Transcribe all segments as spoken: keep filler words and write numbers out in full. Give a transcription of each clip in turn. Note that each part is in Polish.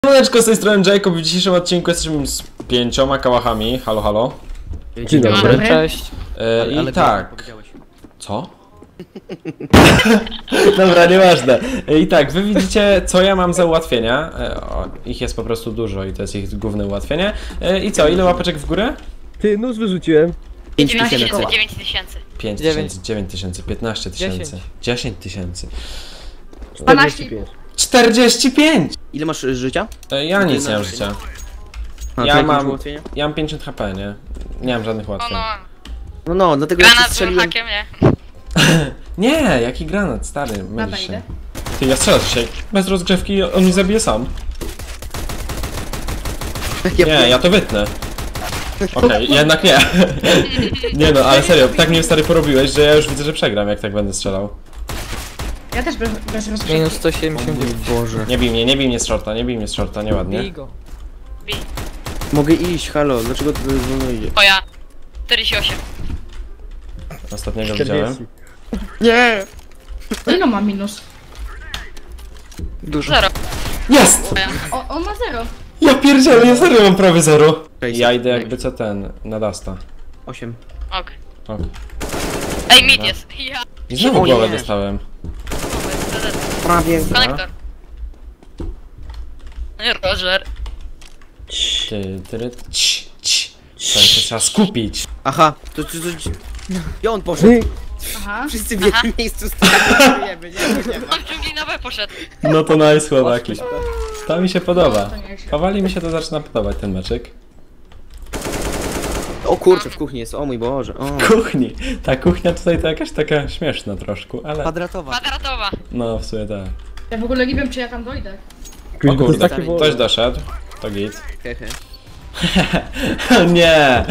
Siemaneczko, z tej strony Jacob. W dzisiejszym odcinku jesteśmy z pięcioma kałachami. Halo, halo. Dzień dobry. Cześć. E, Ale, I ale tak. Co? Dobra, nieważne. E, I tak, wy widzicie, co ja mam za ułatwienia. E, o, ich jest po prostu dużo i to jest ich główne ułatwienie. E, I co, ile łapeczek w górę? Ty, nóż wyrzuciłem. pięć dziewięć tysięcy. tysięcy, dziewięć tysięcy. pięć Dziewięć. tysięcy, dziewięć tysięcy, piętnaście tysięcy, dziesięć tysięcy. czterdzieści pięć. czterdzieści pięć! Ile masz y, życia? E, ja nic nie mam życia. A, Ja to jakie mam- masz ułatwienia? Ja mam pięćdziesiąt HP, nie? Nie mam żadnych O ułatwień. no, No no, dlatego ja cię granat z strzeliłem. hakiem, nie? Nie, jaki granat, stary, mylisz się. idę. Ty, ja strzelam dzisiaj. Bez rozgrzewki on mi zabije sam. Ja Nie, ja to wytnę. Okej, jednak nie. Nie no, ale serio, tak mnie stary porobiłeś, że ja już widzę, że przegram, jak tak będę strzelał. Ja też bez, bez rozgrzewki. Minus sto siedemdziesiąt dziewięć. Boże. Nie bij mnie, nie bij mnie z shorta, nie bij mnie z shorta, nieładnie. Bij go. Mogę iść, halo, dlaczego ty ze mną idzie? O ja. czterdzieści osiem. Ostatniego widziałem. Nie! Ile ma minus? Dużo. Zero. Jest! O ja. O, on ma zero. Ja pierdzielę, ja serio mam prawie zero. Cześć, Ja idę jakby co ten, na Dasta. osiem. Ok. Ok. Ej, mid jest. Ja. I znowu O głowę nie. dostałem. Prawie. Konektor. Roger. Ty, ty, ty, ci, ci. To się trzeba skupić. Aha, to co... Gdzie on poszedł? Aha. Wszyscy w jednym miejscu stajemy, nie, nie ma. On dżungli na B poszedł. No to nice chłopaki. To mi się podoba. To nie się. Powoli mi się to zaczyna podobać ten meczek. O kurczę, w kuchni jest, o mój Boże. O. Kuchni. Ta kuchnia tutaj to jakaś taka śmieszna troszkę, ale Kwadratowa. Kwadratowa. no w sumie tak. Ja w ogóle nie wiem, czy ja tam dojdę. O kurde, takie ktoś doszedł. To git. Hehe. Nie!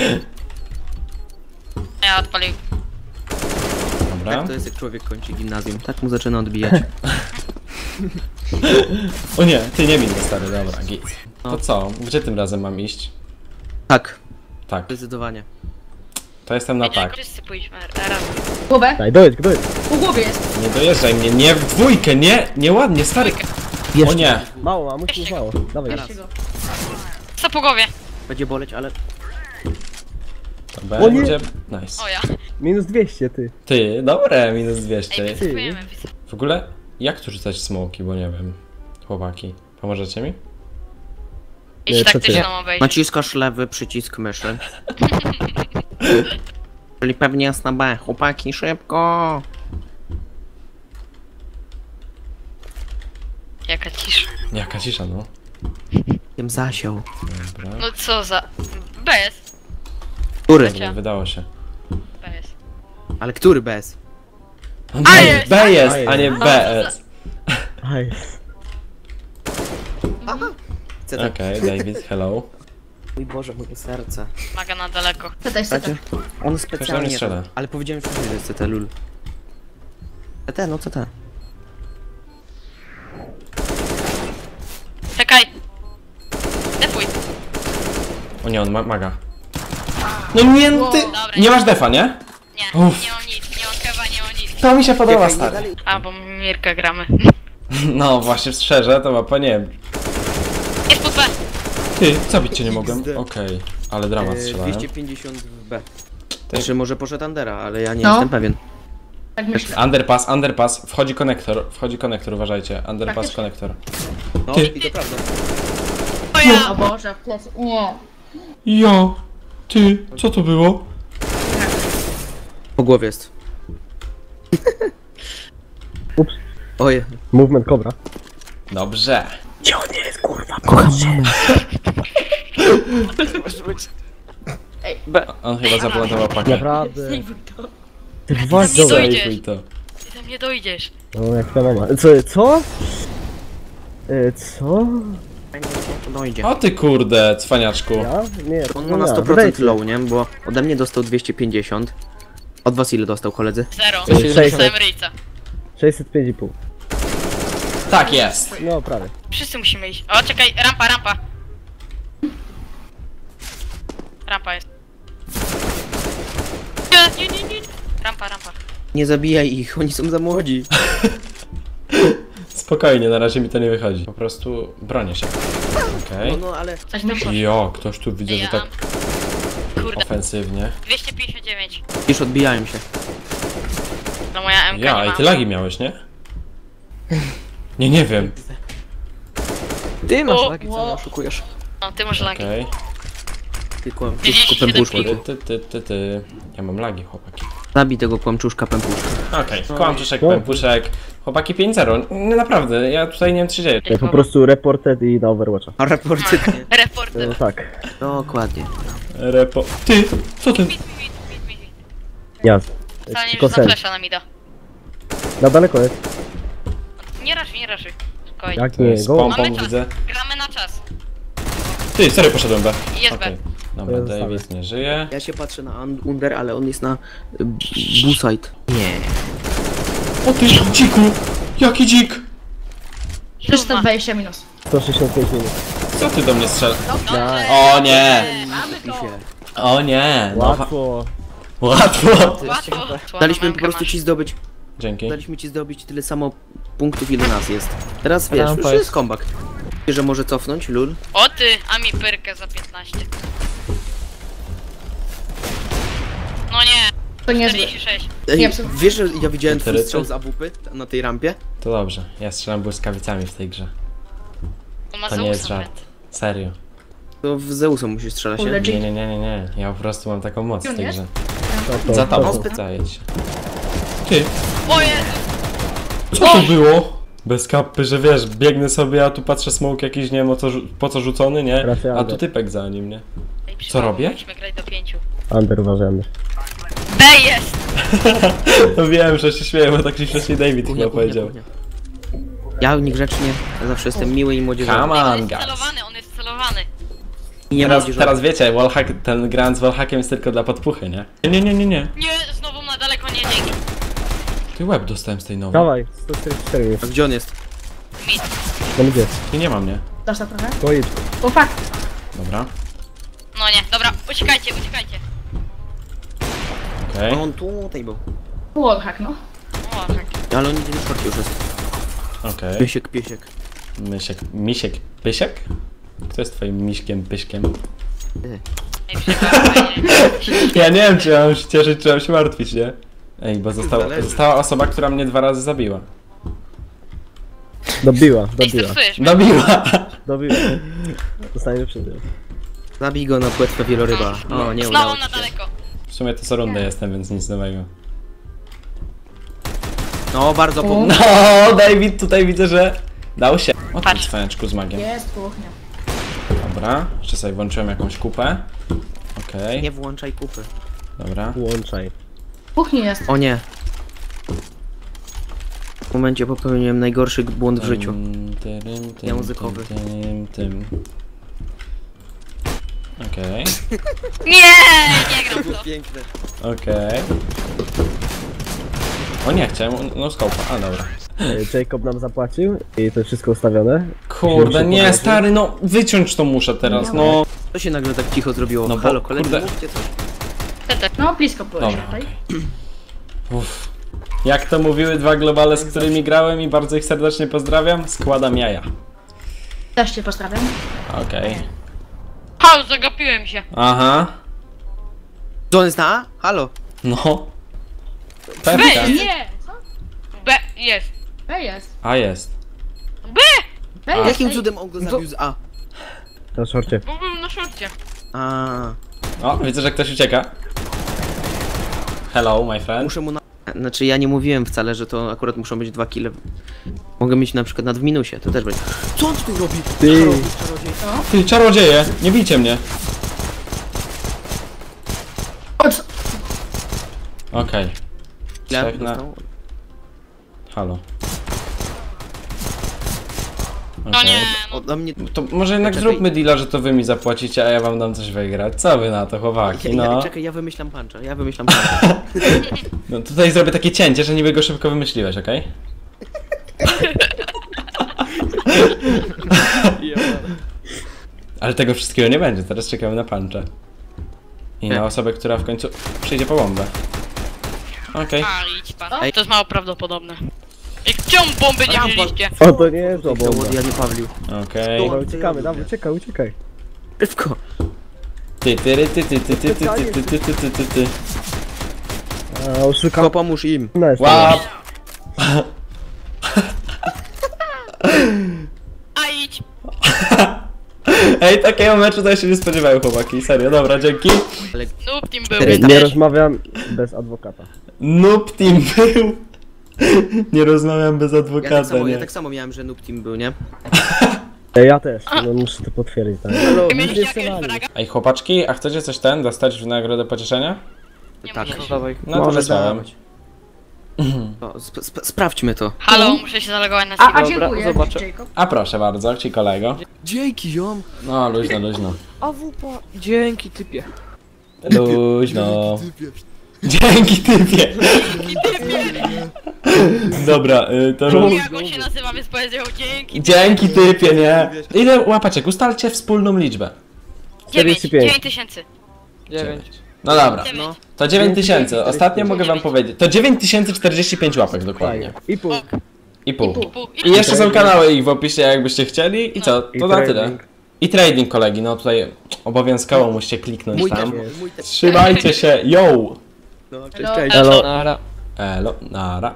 Ja odpalił. Dobra. Tak to jest jak człowiek kończy gimnazjum, tak mu zaczyna odbijać. O nie, ty nie bij mnie stary, dobra, git. No. To co? Gdzie tym razem mam iść? Tak, Tak. zdecydowanie. To jestem na Nie, tak. wszyscy pójdźmy razem. Głowę? Daj, dojedź, dojedź. Po głowie jest. Nie dojeżdżaj mnie, nie w dwójkę, nie! Nieładnie, stary! O nie! Mało, a musisz mało. Dawaj. Teraz. Weźcie go. Co po głowie? Będzie boleć, ale... To O nie. będzie... Nice. O ja. Minus dwieście, ty. Ty, dobre, minus Ej, dwieście. wysypujemy. W ogóle, jak tu rzucać smoki, bo nie wiem. Chłopaki, pomożecie mi? Idź Nie, co ty? taktyczną obejść. Naciskasz lewy przycisk myszy. Czyli pewnie jest na B. Chłopaki, szybko! Jaka cisza. Jaka cisza, no. Tym zasiał. Dobra. No co za... B jest. Który? Dobra, wydało się. B jest. Ale który bez? No, A B, jest! B jest, A a nie jest. B S. Aj. C T. Okej, David, hello. Mój Boże, moje serce. Maga na daleko. Co to jest, co to? Słuchajcie, on mnie specjalnie... strzela. Ale powiedziałem, że to jest C T, lul. C T, no C T. Czekaj. Defuj. O nie, on ma maga. No nie, ty... Dobra. Nie masz defa, nie? Nie, Uff. nie mam nic, nie mam kewa, nie mam nic. To mi się podoba, Czekaj, nie stary. dalej. A, bo Mirka gramy. No właśnie, szczerze, to mapa nie. Jest pod B. Ty, zabić cię nie mogłem. Okej, ale dramat E, strzelałem. dwieście pięćdziesiąt w B. Znaczy może poszedł Andera, ale ja nie No. jestem pewien. Tak myślę. Underpass, underpass, wchodzi konektor, wchodzi konektor, uważajcie. Underpass, Faktycznie. konektor. No Ty. i to prawda. O ja. O Boże, w plecy. Nie. Jo, ty, co to było? Po głowie jest. Ups. Oj. Movement Cobra. Dobrze. Gdzie on jest, kurwa? Kocham mamę. On chyba zaplantował pakę. Naprawdę. Sejwuj to. Ty tam was nie dobra. dojdzie. Zajfuj to. Ty tam nie dojdziesz. No jak ta mama. Co? Co? E, co? To dojdzie. O ty kurde, cwaniaczku. Ja? Nie, On to ma na ja. sto procent Dodajcie. low, nie? Bo ode mnie dostał dwieście pięćdziesiąt. Od was ile dostał, koledzy? Zero. sześćset. Dostałem ryjca. sześćset pięć i pół. Tak jest. No prawie. Wszyscy musimy iść. O, czekaj, rampa, rampa. Rampa jest. Nie, nie, nie, nie. Rampa, rampa. Nie zabijaj ich, oni są za młodzi. Spokojnie, na razie mi to nie wychodzi. Po prostu bronię się. Okej. No, no, ale... Coś mi poszło. Jo, ktoś tu widzę, że Ja. tak Kurde, ofensywnie. dwieście pięćdziesiąt dziewięć. Już odbijają się. No moja M K Ja, nie i ma. ty lagi miałeś, nie? Nie, nie wiem. Ty masz O, lagi, co wow. mnie oszukujesz? No, ty masz lagi. Okej. Ty kłam, trzydzieści kłamczuszko siedem pępuszko. Ty, ty, ty, ty, ty. Ja mam lagi, chłopaki. Zabij tego kłamczuszka pępuszka. Okej, kłamczuszek, pępuszek. Chłopaki pięć zero. No naprawdę, ja tutaj nie wiem co się dzieje. Ja po prostu reported i na Overwatcha. A raporty nie. Reporter. No tak. Dokładnie. Repo... Ty! Co ty? Mit, mit, mit, mit, mit. Jasne. Wcale nie Tylko rzucam sen. flesza na mida. Na daleko jest. Nie raszuj, nie raszuj. Spokojnie. Jak nie, Z go. pompą Mamy czas. widzę. Gramy na czas. Ty, sorry, poszedłem B. Jest Okej. B. Dobra, To ja David nie żyje. Ja się patrzę na un- Under, ale on jest na y, B-side. Nie. O ty, dziku! Jaki dzik! trzysta dwadzieścia minus. sto sześćdziesiąt pięć minut. Co ty do mnie strzelasz? Dobrze. O nie! Mamy to. O nie! No, Łatwo. łatwo! Łatwo. Daliśmy po prostu ci zdobyć, Dzięki. daliśmy ci zdobyć tyle samo punktów, ile nas jest. Teraz wiesz, Rampa już jest. jest comeback. Wiesz, że może cofnąć, lul? O ty, a mi pyrkę za piętnaście. No nie, To niezłe. czterdzieści sześć. Ej, Nie, absolutnie. wiesz, że ja widziałem twój Interycy? strzał z A W P na tej rampie? To dobrze, ja strzelam błyskawicami w tej grze. To ma To nie jest Zeusa żart. Serio. To w Zeusa musisz strzelać, nie? Legit. Nie, nie, nie, nie, nie. Ja po prostu mam taką moc w tej Nie? grze. To, to, Za to, tobą to. spytaję się. Ty, O Jezu, co to było? Bez kapy, że wiesz, biegnę sobie, a tu patrzę smoke jakiś, nie wiem o co, rzu- po co rzucony, nie? Raczej A tu under. typek za nim, nie? Ej, Co robię? Musimy grać do pięciu. Under uważamy. B jest! No wiem, że się śmieję, bo tak się wcześniej David Kuchnia, chyba kuchnia, powiedział. kuchnia. Ja niegrzecznie, ja zawsze jestem miły i młodzieżowy. Come On on, jest guys. celowany, on jest celowany. I nie Teraz, młodzieżowy. teraz wiecie, wallhack, ten grając z wallhackiem jest tylko dla podpuchy, nie? Nie, nie, nie, nie, nie. Nie, znowu na daleko nie, dzięki. Ty łeb dostałem z tej nowej. Dawaj, sto czterdzieści cztery A jest. gdzie on jest? Mid. No gdzie? Ty nie ma mnie. Dasz to trochę? To idź. O fakt. Dobra. No nie, dobra, uciekajcie, uciekajcie. Okej. On tutaj był. Wallhack, no. O, tak. Ale on idzie na szorcie już jest. Okej. Piesiek, piesiek. Mysiek. Misiek. Pysiek? Kto jest twoim miśkiem, pyśkiem? Ej, przepraszam. Ja nie wiem, czy mam się cieszyć, czy mam się martwić, nie? Ej, bo została, Zależy. została osoba, która mnie dwa razy zabiła. Dobiła, Ej, dobiła. stresujesz mnie. Zabiła! Dobiła. Zostaniemy przy tym. Zabij go na płetwę wieloryba. O, nie udało Znowu ci na się. daleko. W sumie to co rundę jestem, więc nic nowego. No, bardzo po... No, David, tutaj widzę, że dał się. O, Patrz. ty cwaniaczku z magiem. Jest kuchnia. Dobra, jeszcze sobie włączyłem jakąś kupę. Okej, Nie włączaj kupy. dobra. Włączaj. W kuchni jest. O nie. W momencie popełniłem najgorszy błąd w życiu. Tym, tym, tym, Językowy. Tym, tym, tym. Okej, Nie, nie gram w to. Piękne. okej. O nie, chciałem, no scope, a dobra. E, Jacob nam zapłacił i to wszystko ustawione. Kurde, nie, poradzić. stary, no wyciąć to muszę teraz, no. Co się nagle tak cicho zrobiło? No bo, Halo, koledzy, kurde. mówcie coś. No, blisko byłeś Dobra, tutaj. okej. Uff. Jak to mówiły dwa globale, z którymi grałem i bardzo ich serdecznie pozdrawiam, składam jaja. Też cię pozdrawiam. Okej. Hał, zagapiłem się. Aha. Co on jest na A? Halo. No. Pewka. Nie! Co? B jest. B jest. A jest. B! B A. jest. Jakim ej. cudem on go zabił z A? Na szorcie. Bo był na szorcie. A, O, widzę, że ktoś ucieka. Hello, my friend. muszę mu na... Znaczy ja nie mówiłem wcale, że to akurat muszą być dwa kile. Mogę mieć na przykład nad w minusie, to też będzie. Co on tu robi? Ty. Czarodziej, czarodziej. Ty, czarodzieje, nie bijcie mnie. O, co? Okej. Ile Trzech na... dostał? Halo. No Okej. nie, no. Ode mnie... To może jednak Poczekaj. zróbmy deala, że to wy mi zapłacicie, a ja wam dam coś wygrać. Co wy na to, chłopaki, Ja, no. ja, czekaj, ja wymyślam puncha, ja wymyślam puncha. No tutaj zrobię takie cięcie, że niby go szybko wymyśliłeś, okej? Ale tego wszystkiego nie będzie, teraz czekamy na puncha. I na Tak. osobę, która w końcu przyjdzie po bombę. Okej. A, idź pan. Ej. To jest mało prawdopodobne. Jak czemu bomby nie Rampa. wzięliście? O, to nie jest to bomba. Ja nie Pawlił. Okej. Dobra, uciekamy, dawaj, uciekaj, uciekaj. Szybko. Ty, ty, ty, ty, ty, ty, ty, ty, ty, ty, ty, ty, ty, ty. A, oszukam. Tylko pomóż im. No, jest Łap! A idź! Ej, takiego meczu to ja się nie spodziewałem, chłopaki. Serio, dobra, dzięki. Noob team był. Cztery- Nie, nie rozmawiam bez adwokata. Noob team był. Nie rozmawiam bez Ja tak, adwokata, samo, ja nie? tak samo miałem, że noob team był, nie? Ej, ja też, no muszę to potwierdzić, tak. Halo. Mieliście jakiegoś fraga? Ej, chłopaczki, a chcecie coś ten, dostać w nagrodę pocieszenia? Nie Tak. musisz. Dawaj. No to Może wysłałem. dawać. O, sp sp sprawdźmy to. Halo, muszę się zalogować na A, a Steam. Dobra, dziękuję, zobaczę. Jacob. A proszę bardzo, ci kolego. Dzięki, ziom. No, luźno, luźno. A wupa. Dzięki typie. Luźno. Dzięki typie. Dobra, y, to... Jak on się nazywa, więc powiedział dzięki. Dzięki typie, nie? Ile łapaczek? Ustalcie wspólną liczbę. dziewięć, czterdzieści pięć. dziewięć tysięcy. Dziewięć. No dobra. dziewięć. To dziewięć tysięcy. Ostatnio mogę wam powiedzieć. To dziewięć tysięcy czterdzieści pięć łapek dokładnie. Fajnie. I pół. I pół. Pół. I jeszcze są kanały ich w opisie, jakbyście chcieli. I co? I To na tyle. trading. I trading, kolegi. No tutaj obowiązkowo musicie kliknąć Mój też, tam. mój też. Trzymajcie się. Yo! No, cześć, Hello. cześć. Elo. Nara. Elo, nara.